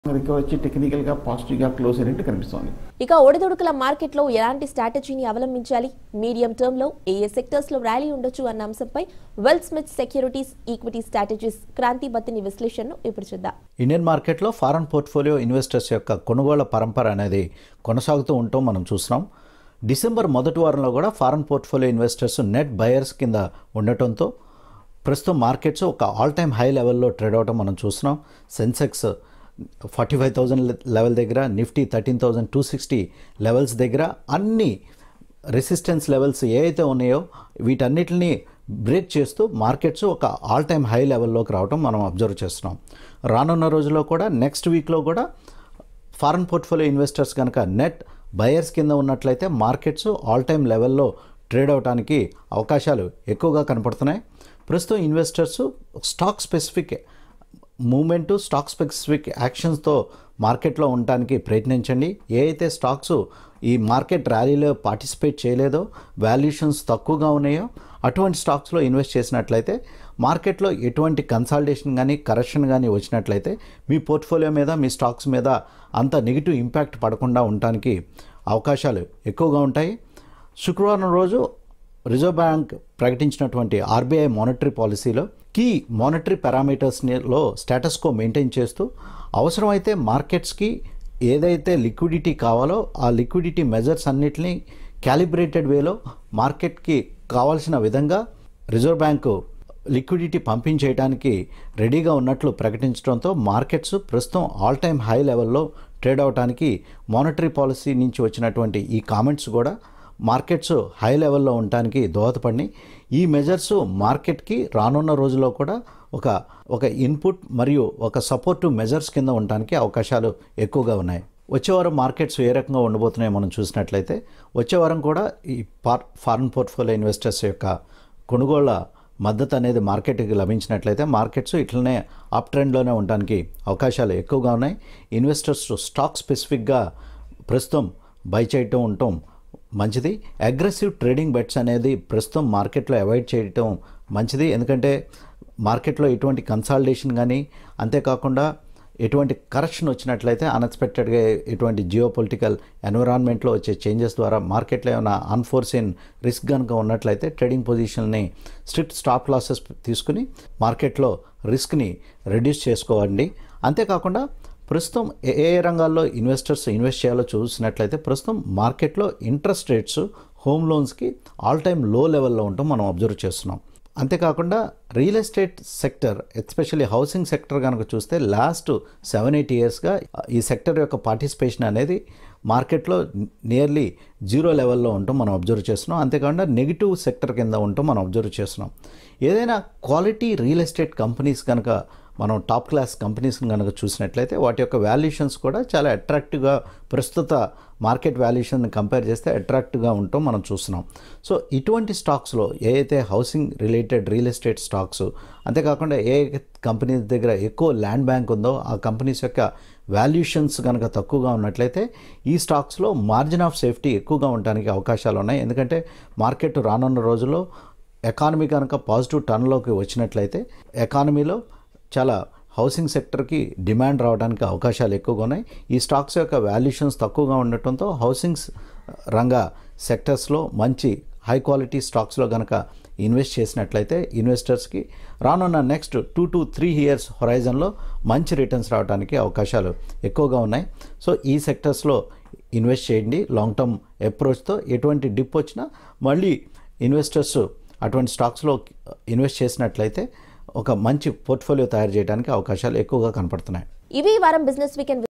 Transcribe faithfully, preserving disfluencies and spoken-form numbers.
వచ్చి టెక్నికల్ గా పాజిటివ్ గా క్లోజ్ అయినట్టు కనిపిస్తోంది. ఇక ఒడిదుడుకుల మార్కెట్ లో ఎలాంటి స్ట్రాటజీని అవలంబించాలి, మీడియం టర్మ్ లో ఏ ఏ సెక్టర్స్ లో ర్యాలీ ఉండొచ్చు అన్న అంశంపై Wealth Smith Securities equity strategies Kranthi Bathini విశ్లేషణను ఇప్పుడు చూద్దాం. ఇండియన్ మార్కెట్లో ఫారెన్ పోర్ట్ఫోలియో ఇన్వెస్టర్స్ యొక్క కొనుగోళ్ల పరంపర అనేది కొనసాగుతూ ఉంటాం మనం చూస్తున్నాం. డిసెంబర్ మొదటి వారంలో కూడా foreign portfolio investors net buyers కింద ఉండటంతో ప్రస్తుతం మార్కెట్స్ ఒక ఆల్ టైమ్ హై లెవెల్లో ట్రేడ్ అవడం మనం చూస్తున్నాం. Sensex forty five thousand level దగ్గర, Nifty thirteen thousand two sixty levels దగ్గర అన్ని రెసిస్టెన్స్ లెవెల్స్ ఏ అయితే ఉన్నాయో వీటన్నిటిని బ్రేక్ చేస్తూ మార్కెట్స్ ఒక ఆల్ టైమ్ హై లెవెల్లోకి రావడం మనం అబ్జర్వ్ చేస్తున్నాం. రానున్న రోజుల్లో కూడా నెక్స్ట్ వీక్లో కూడా ఫారెన్ పోర్ట్ఫోలియో ఇన్వెస్టర్స్ కనుక నెట్ బయర్స్ కింద ఉన్నట్లయితే మార్కెట్స్ ఆల్ టైమ్ లెవెల్లో ట్రేడ్ అవడానికి అవకాశాలు ఎక్కువగా కనపడుతున్నాయి. ప్రస్తుతం investors stock specific momentum, stock specific యాక్షన్స్తో మార్కెట్లో ఉండడానికి ప్రయత్నించండి. ఏ అయితే స్టాక్స్ ఈ మార్కెట్ ర్యాలీలో పార్టిసిపేట్ చేయలేదో, వాల్యుయేషన్స్ తక్కువగా ఉన్నాయో అటువంటి స్టాక్స్లో ఇన్వెస్ట్ చేసినట్లయితే మార్కెట్లో ఎటువంటి కన్సాలిడేషన్ కానీ కరెక్షన్ కానీ వచ్చినట్లయితే మీ పోర్ట్ఫోలియో మీద, మీ స్టాక్స్ మీద అంత నెగిటివ్ ఇంపాక్ట్ పడకుండా ఉండటానికి అవకాశాలు ఎక్కువగా ఉంటాయి. శుక్రవారం రోజు రిజర్వ్ బ్యాంక్ ప్రకటించినటువంటి ఆర్బీఐ మానిటరీ పాలసీలో కీ మానిటరీ పారామీటర్స్లో స్టేటస్ కో మెయింటైన్ చేస్తూ అవసరమైతే మార్కెట్స్కి ఏదైతే లిక్విడిటీ కావాలో ఆ లిక్విడిటీ మెజర్స్ అన్నిటినీ క్యాలిబ్రేటెడ్ వేలో మార్కెట్కి కావాల్సిన విధంగా రిజర్వ్ బ్యాంకు లిక్విడిటీ పంపించేయడానికి రెడీగా ఉన్నట్లు ప్రకటించడంతో మార్కెట్స్ ప్రస్తుతం ఆల్ టైమ్ హై లెవెల్లో ట్రేడ్ అవడానికి మానిటరీ పాలసీ నుంచి వచ్చినటువంటి ఈ కామెంట్స్ కూడా మార్కెట్స్ హై లెవెల్లో ఉండటానికి దోహదపడి ఈ మెజర్స్ మార్కెట్కి రానున్న రోజుల్లో కూడా ఒక ఒక ఇన్పుట్ మరియు ఒక సపోర్టివ్ మెజర్స్ కింద ఉండటానికి అవకాశాలు ఎక్కువగా ఉన్నాయి. వచ్చే వారం మార్కెట్స్ ఏ రకంగా ఉండబోతున్నాయో మనం చూసినట్లయితే వచ్చే వారం కూడా ఈ పార్ ఫారెన్ పోర్ట్ఫోలియో ఇన్వెస్టర్స్ యొక్క కొనుగోళ్ల మద్దతు అనేది మార్కెట్కి లభించినట్లయితే మార్కెట్స్ ఇట్లనే అప్ ట్రెండ్లోనే ఉండడానికి అవకాశాలు ఎక్కువగా ఉన్నాయి. ఇన్వెస్టర్స్ స్టాక్ స్పెసిఫిక్గా ప్రస్తుతం బై చేయటం ఉండటం మంచిది. అగ్రెసివ్ ట్రేడింగ్ బెట్స్ అనేది ప్రస్తుతం మార్కెట్లో అవాయిడ్ చేయటం మంచిది. ఎందుకంటే మార్కెట్లో ఎటువంటి కన్సాలిడేషన్ కానీ, అంతేకాకుండా ఎటువంటి కరెక్షన్ వచ్చినట్లయితే అన్ఎక్స్పెక్టెడ్గా ఎటువంటి జియో పొలిటికల్ ఎన్విరాన్మెంట్లో వచ్చే చేంజెస్ ద్వారా మార్కెట్లో ఏమైనా అన్ఫోర్సిన్ రిస్క్ కనుక ఉన్నట్లయితే ట్రేడింగ్ పొజిషన్ని స్ట్రిక్ట్ స్టాప్ లాసెస్ తీసుకుని మార్కెట్లో రిస్క్ని రెడ్యూస్ చేసుకోవండి. అంతేకాకుండా ప్రస్తుతం ఏ ఏ రంగాల్లో ఇన్వెస్టర్స్ ఇన్వెస్ట్ చేయాలో చూసినట్లయితే ప్రస్తుతం మార్కెట్లో ఇంట్రెస్ట్ రేట్స్ హోమ్ లోన్స్కి ఆల్ టైమ్ లో లెవెల్లో ఉండటం మనం అబ్జర్వ్ చేస్తున్నాం. అంతేకాకుండా real estate sector, especially housing sector కనుక చూస్తే లాస్ట్ సెవెన్ ఎయిట్ ఇయర్స్గా ఈ సెక్టర్ యొక్క పార్టిసిపేషన్ అనేది మార్కెట్లో నియర్లీ జీరో లెవెల్లో ఉండటం మనం అబ్జర్వ్ చేస్తున్నాం. అంతేకాకుండా నెగిటివ్ సెక్టర్ కింద ఉండటం మనం అబ్జర్వ్ చేస్తున్నాం. ఏదైనా క్వాలిటీ రియల్ ఎస్టేట్ కంపెనీస్ కనుక మనం టాప్ క్లాస్ కంపెనీస్ని కనుక చూసినట్లయితే వాటి యొక్క వాల్యుయేషన్స్ కూడా చాలా అట్రాక్టివ్గా ప్రస్తుత మార్కెట్ వాల్యుయేషన్ కంపేర్ చేస్తే అట్రాక్టివ్గా ఉండటం మనం చూస్తున్నాం. సో ఇటువంటి స్టాక్స్లో ఏ అయితే housing related real estate stocks, అంతేకాకుండా ఏ కంపెనీస్ దగ్గర ఎక్కువ ల్యాండ్ బ్యాంక్ ఉందో ఆ కంపెనీస్ యొక్క వాల్యుయేషన్స్ కనుక తక్కువగా ఉన్నట్లయితే ఈ స్టాక్స్లో మార్జిన్ ఆఫ్ సేఫ్టీ ఎక్కువగా ఉండడానికి అవకాశాలు ఉన్నాయి. ఎందుకంటే మార్కెట్ రానున్న రోజుల్లో ఎకానమీ కనుక పాజిటివ్ టర్న్లోకి వచ్చినట్లయితే ఎకానమీలో చాలా హౌసింగ్ సెక్టర్కి డిమాండ్ రావడానికి అవకాశాలు ఎక్కువగా ఉన్నాయి. ఈ స్టాక్స్ యొక్క వాల్యుయేషన్స్ తక్కువగా ఉండటంతో హౌసింగ్స్ రంగ సెక్టర్స్లో మంచి హై క్వాలిటీ స్టాక్స్లో కనుక ఇన్వెస్ట్ చేసినట్లయితే ఇన్వెస్టర్స్కి రానున్న next two to three years హొరైజన్లో మంచి రిటర్న్స్ రావడానికి అవకాశాలు ఎక్కువగా ఉన్నాయి. సో ఈ సెక్టర్స్లో ఇన్వెస్ట్ చేయండి. లాంగ్ టర్మ్ అప్రోచ్తో ఎటువంటి డిప్ వచ్చినా మళ్ళీ ఇన్వెస్టర్స్ అటువంటి స్టాక్స్లో ఇన్వెస్ట్ చేసినట్లయితే ఒక మంచి పోర్ట్ఫోలియో తయారు చేయడానికి అవకాశాలు ఎక్కువగా కనపడుతున్నాయి. ఇవి వారం బిజినెస్ వీకెండ్